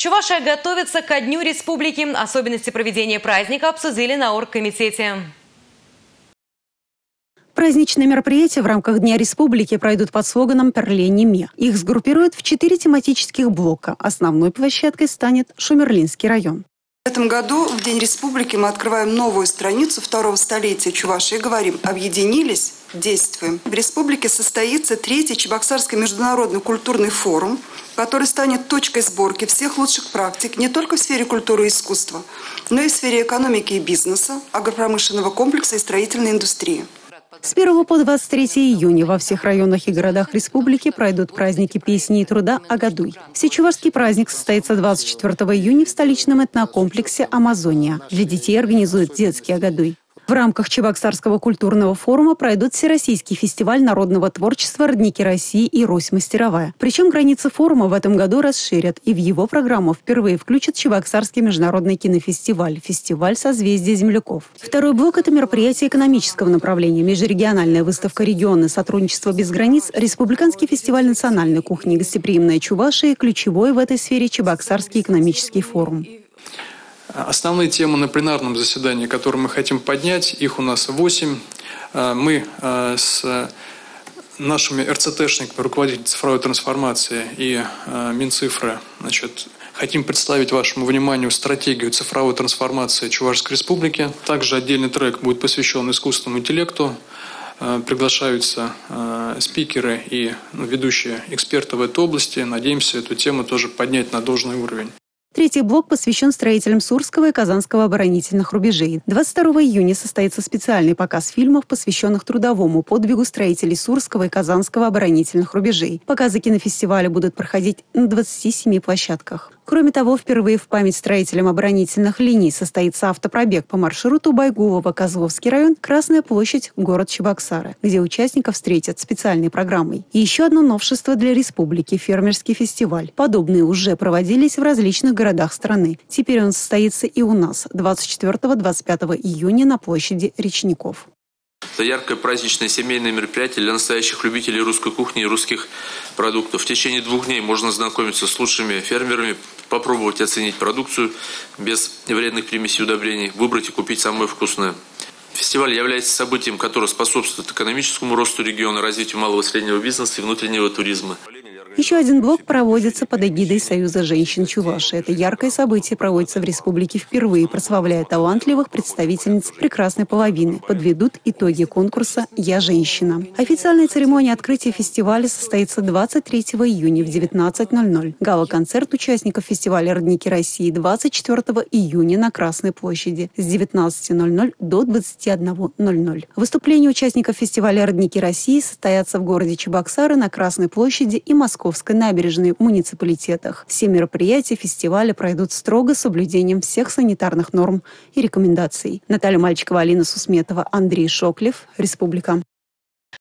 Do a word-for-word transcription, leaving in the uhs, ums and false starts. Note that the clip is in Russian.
Чувашия готовится ко Дню Республики. Особенности проведения праздника обсудили на оргкомитете. Праздничные мероприятия в рамках Дня Республики пройдут под слоганом «Перле-Неме». Их сгруппируют в четыре тематических блока. Основной площадкой станет Шумерлинский район. В этом году, в День Республики, мы открываем новую страницу второго столетия Чувашии и говорим: объединились, действуем. В республике состоится третий Чебоксарский международный культурный форум, который станет точкой сборки всех лучших практик не только в сфере культуры и искусства, но и в сфере экономики и бизнеса, агропромышленного комплекса и строительной индустрии. С первого по двадцать третье июня во всех районах и городах республики пройдут праздники песни и труда «Агадуй». Всечувашский праздник состоится двадцать четвёртого июня в столичном этнокомплексе «Амазония». Для детей организуют детский «Агадуй». В рамках Чебоксарского культурного форума пройдут Всероссийский фестиваль народного творчества «Родники России» и «Рось мастеровая». Причем границы форума в этом году расширят, и в его программу впервые включат Чебоксарский международный кинофестиваль, фестиваль «Созвездие земляков». Второй блок – это мероприятие экономического направления, межрегиональная выставка «Регионы. Сотрудничество без границ», Республиканский фестиваль национальной кухни «Гостеприимная Чувашия» и ключевой в этой сфере Чебоксарский экономический форум. Основные темы на пленарном заседании, которые мы хотим поднять, их у нас восемь. Мы с нашими эр цэ тэшниками, руководителями цифровой трансформации и Минцифры, значит, хотим представить вашему вниманию стратегию цифровой трансформации Чувашской Республики. Также отдельный трек будет посвящен искусственному интеллекту. Приглашаются спикеры и ведущие эксперты в этой области. Надеемся эту тему тоже поднять на должный уровень. Третий блок посвящен строителям Сурского и Казанского оборонительных рубежей. двадцать второго июня состоится специальный показ фильмов, посвященных трудовому подвигу строителей Сурского и Казанского оборонительных рубежей. Показы кинофестиваля будут проходить на двадцати семи площадках. Кроме того, впервые в память строителям оборонительных линий состоится автопробег по маршруту Байгулово-Козловский район, Красная площадь, город Чебоксары, где участников встретят специальной программой. И еще одно новшество для республики – фермерский фестиваль. Подобные уже проводились в различных городах страны. Теперь он состоится и у нас двадцать четвёртого — двадцать пятого июня на площади Речников. Это яркое праздничное семейное мероприятие для настоящих любителей русской кухни и русских продуктов. В течение двух дней можно ознакомиться с лучшими фермерами, попробовать оценить продукцию без вредных примесей и удобрений, выбрать и купить самое вкусное. Фестиваль является событием, которое способствует экономическому росту региона, развитию малого и среднего бизнеса и внутреннего туризма. Еще один блок проводится под эгидой Союза женщин Чувашии. Это яркое событие проводится в республике впервые, прославляя талантливых представительниц прекрасной половины. Подведут итоги конкурса «Я женщина». Официальная церемония открытия фестиваля состоится двадцать третьего июня в девятнадцать ноль ноль. Гала-концерт участников фестиваля «Родники России» двадцать четвёртого июня на Красной площади с девятнадцати ноль ноль до двадцати одного ноль ноль. Выступления участников фестиваля «Родники России» состоятся в городе Чебоксары, на Красной площади и Московской набережной в муниципалитетах. Все мероприятия фестиваля пройдут строго с соблюдением всех санитарных норм и рекомендаций. Наталья Мальчикова, Алина Сусметова, Андрей Шоклев. Республика.